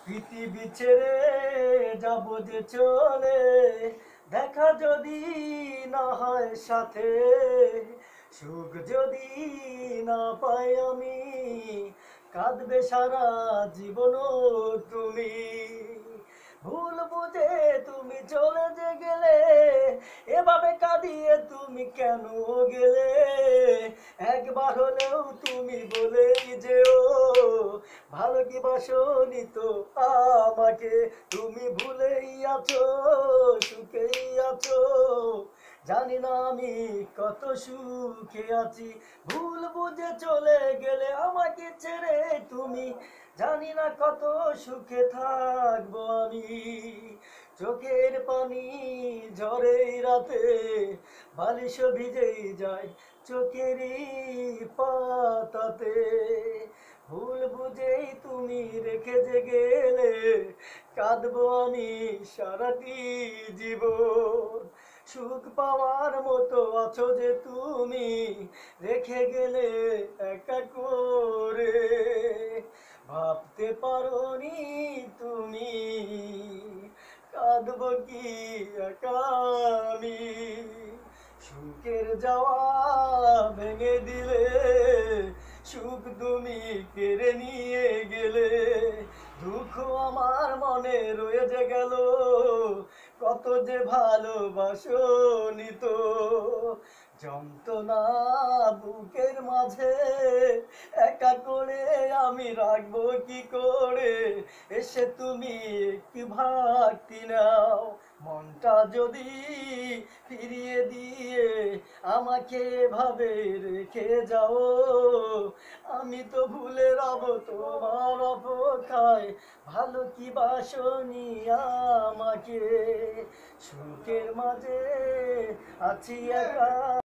পৃথিবী ছেড়ে যাব যে চলে, দেখা যদি না হয় সাথে, সুখ যদি না পাই আমি, কাঁদবে সারা জীবন তুমি। ভুল বুঝে তুমি চলে যে গেলে, এভাবে কাঁদিয়ে তুমি কেন গেলে? একবার হলেও তুমি বলেই যেও, ভালো কি বাসনি তো আমাকে। তুমি ভুলেই আছো, সুখেই আছো, জানি না আমি কত সুখে আছি। ভুল বুঝে চলে গেলে আমাকে ছেড়ে তুমি, জানি না কত সুখে থাকবো আমি। চোখের পানি ঝরে রাতে, বালিশ ভিজেই যায় চোখেরই পাতাতে। ভুল বুঝেই তুমি রেখে যে গেলে, কাঁদবো আমি সারাটি জীবন। সুখ পাওয়ার মতো আছো যে তুমি, রেখে গেলে একা করে। ভাবতে পারোনি তুমি, কাঁদবো কি একা আমি। সুখের যাওয়া ভেঙে দিলে, সুখ তুমি কেড়ে নিয়ে গেলে। দুঃখ আমার মনে রয়ে যে গেল, কত যে ভালোবাসনি তো। যন্ত্রণা বুকের মাঝে একা করে আমি রাখবো কি করে? এসে তুমি একটু ভাগতি নাও, মনটা যদি ফিরিয়ে দিয়ে আমাকে এভাবে রেখে যাও। আমি তো ভুলে রব তোমার অপেক্ষায়, ভালো কি বাসনি আমাকে। সুখের মাঝে আছি একা।